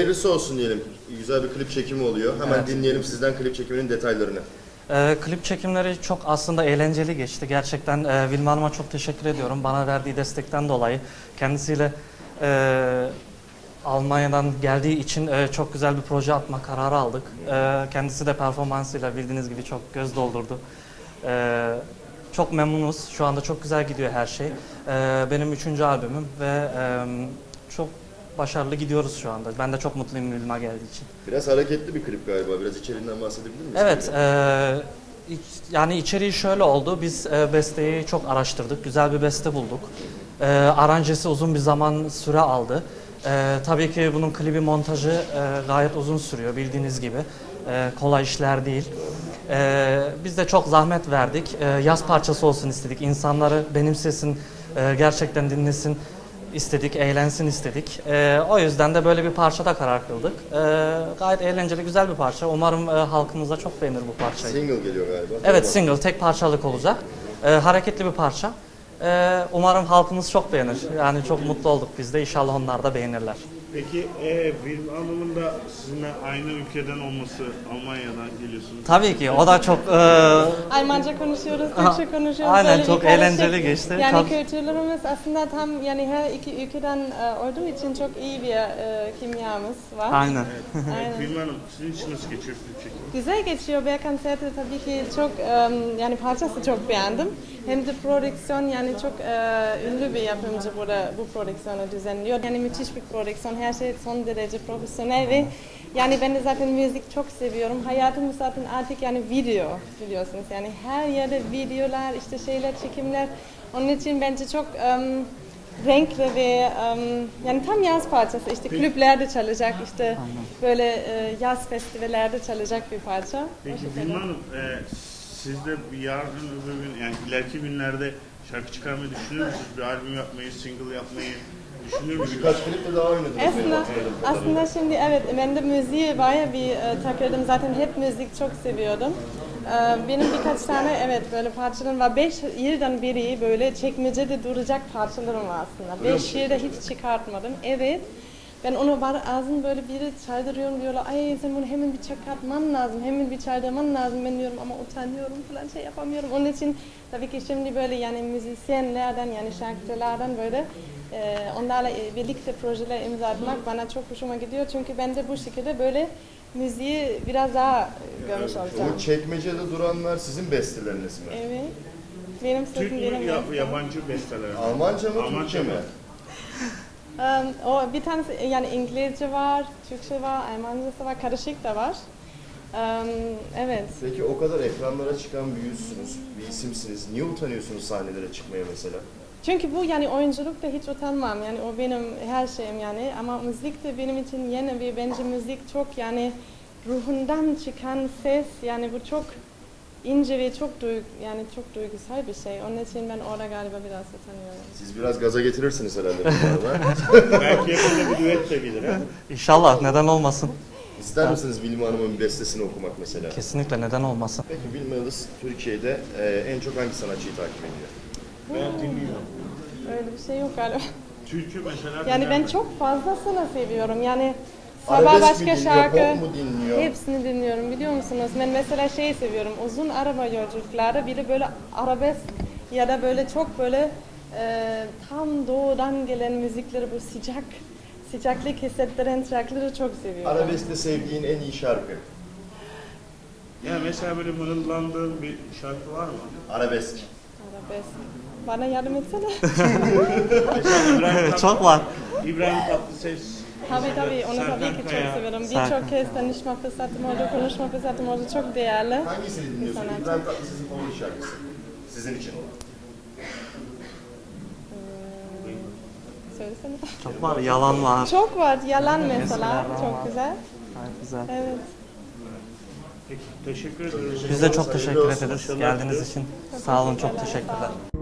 Hayırlısı olsun diyelim. Güzel bir klip çekimi oluyor. Hemen dinleyelim sizden klip çekiminin detaylarını. Klip çekimleri çok aslında eğlenceli geçti. Gerçekten Vilma Hanım'a çok teşekkür ediyorum. Bana verdiği destekten dolayı. Kendisiyle Almanya'dan geldiği için çok güzel bir proje atma kararı aldık. Kendisi de performansıyla bildiğiniz gibi çok göz doldurdu. Çok memnunuz. Şu anda çok güzel gidiyor her şey. Benim 3. albümüm ve çok başarılı gidiyoruz şu anda. Ben de çok mutluyum Vilma geldiği için. Biraz hareketli bir klip galiba. Biraz içeriğinden bahsedebilir misiniz? Evet. Yani içeriği şöyle oldu. Biz besteyi çok araştırdık. Güzel bir beste bulduk. Aranjesi uzun bir zaman süre aldı. Tabii ki bunun klibi montajı gayet uzun sürüyor bildiğiniz gibi. Kolay işler değil. Biz de çok zahmet verdik. Yaz parçası olsun istedik. İnsanları benimsesin, gerçekten dinlesin istedik, eğlensin istedik. O yüzden de böyle bir parçada karar kıldık. Gayet eğlenceli, güzel bir parça. Umarım halkımız da çok beğenir bu parçayı. Single geliyor galiba. Evet, single, tek parçalık olacak. Hareketli bir parça. Umarım halkımız çok beğenir. Yani çok mutlu olduk biz de. İnşallah onlar da beğenirler. Peki Vilma Hanım'ın da sizinle aynı ülkeden olması, Almanya'dan geliyorsunuz. Tabii ki, o da çok... Almanca konuşuyoruz, Türkçe konuşuyoruz. Aynen, böyle çok eğlenceli geçti. Yani çok... kültürlerimiz aslında tam yani her iki ülkeden olduğu için çok iyi bir kimyamız var. Aynen. Aynen. Vilma Hanım, sizin için nasıl geçiyor klip çekimi? Güzel geçiyor. Bir konserde tabii ki çok yani parçası çok beğendim. Hem de prodüksiyon yani çok ünlü bir yapımcı bu prodüksiyonu düzenliyor. Yani müthiş bir prodüksiyon. Her şey son derece profesyonel ve yani ben de zaten müzik çok seviyorum. Hayatım zaten artık yani video biliyorsunuz. Yani her yerde videolar, işte şeyler, çekimler. Onun için bence çok renkli ve yani tam yaz parçası. İşte kulüplerde çalacak, işte böyle yaz festivallerde çalacak bir parça. Peki Vilma Hanım, siz de yarın öbür gün yani ileriki günlerde şarkı çıkarmayı düşünür müsünüz? Bir albüm yapmayı, single yapmayı düşünür müsünüz? Birkaç klipte daha oynadınız. Aslında şimdi evet, ben de müziği bayağı bir takıldım. Zaten hep müzik çok seviyordum. Benim birkaç tane evet böyle parçalarım var. 5 yıldan beri böyle çekmecede duracak parçalarım var aslında. 5 yılda hiç çıkartmadım. Evet. Ben onu bazen böyle biri çaldırıyorum diyorlar. Ay sen bunu hemen bir çıkartman lazım. Hemen bir çaldırman lazım. Ben diyorum ama utanıyorum falan şey yapamıyorum. Onun için tabii ki şimdi böyle yani müzisyenlerden yani şarkıcılardan böyle onlarla birlikte projeler imza atmak bana çok hoşuma gidiyor. Çünkü ben de bu şekilde böyle müziği biraz daha görmüş olacağım. O çekmecede duranlar sizin besteleriniz mi? Evet. Benim Türk sesim benim mü, yabancı besteler mi? Almanca mı, Türkçe mi? O bir tanesi yani İngilizce var, Türkçe var, Almancası var, karışık da var. Evet. Peki o kadar ekranlara çıkan bir yüzsünüz, bir isimsiniz. Niye utanıyorsunuz sahnelere çıkmaya mesela? Çünkü bu yani oyunculukta hiç utanmam yani o benim her şeyim yani ama müzik de benim için yeni bir bence müzik çok yani ruhundan çıkan ses yani bu çok ince ve çok çok duygusal bir şey. Onun için ben orada galiba biraz utanıyorum. Siz biraz gaza getirirsiniz herhalde bu arada. Belki yakında bir düet de gelir ha? İnşallah, neden olmasın? İster misiniz Vilma Hanım'ın bir bestesini okumak mesela? Kesinlikle, neden olmasın? Peki Vilma Yıldız Türkiye'de en çok hangi sanatçıyı takip ediyor? Ben dinliyorum. Öyle bir şey yok galiba. Türkü mesela Yani ben dinler çok fazlasını seviyorum. Yani sabah Arabesk başka mi dinliyor, şarkı, pop mu dinliyor? hepsini dinliyorum biliyor musunuz? Ben mesela şey seviyorum, uzun araba yolculuklarda biri böyle arabesk ya da böyle çok böyle tam doğudan gelen müzikleri bu sıcaklık hissettiren şarkıları çok seviyorum. Arabesk'te sevdiğin en iyi şarkı? Yani mesela böyle mırıldandığı bir şarkı var mı? Arabesk. Arabesk. Bana yardım etsene. Çok var. İbrahim Tatlıses. Tabii onu tabii ki çok severim. Birçok kez tanışma fırsatım oldu, konuşma fırsatım oldu. Çok değerli. Hangisini dinliyorsunuz? İbrahim Tatlıses'in favori şarkısı. Sizin için. Söylesene. Çok var, yalan var. Çok var. Yalan mesela. Çok güzel. Gayet güzel. Evet. Peki, teşekkür ediyoruz. Biz de çok teşekkür ederiz geldiğiniz için. Sağ olun, çok teşekkürler.